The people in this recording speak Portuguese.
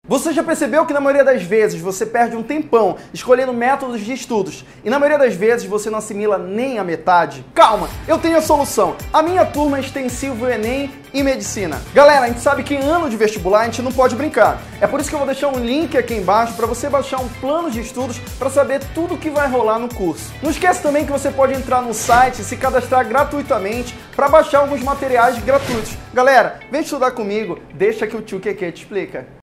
Você já percebeu que na maioria das vezes você perde um tempão escolhendo métodos de estudos e na maioria das vezes você não assimila nem a metade? Calma, eu tenho a solução. A minha turma é extensivo Enem e Medicina. Galera, a gente sabe que em ano de vestibular a gente não pode brincar. É por isso que eu vou deixar um link aqui embaixo para você baixar um plano de estudos para saber tudo o que vai rolar no curso. Não esquece também que você pode entrar no site e se cadastrar gratuitamente para baixar alguns materiais gratuitos. Galera, vem estudar comigo, deixa que o tio Keke te explica.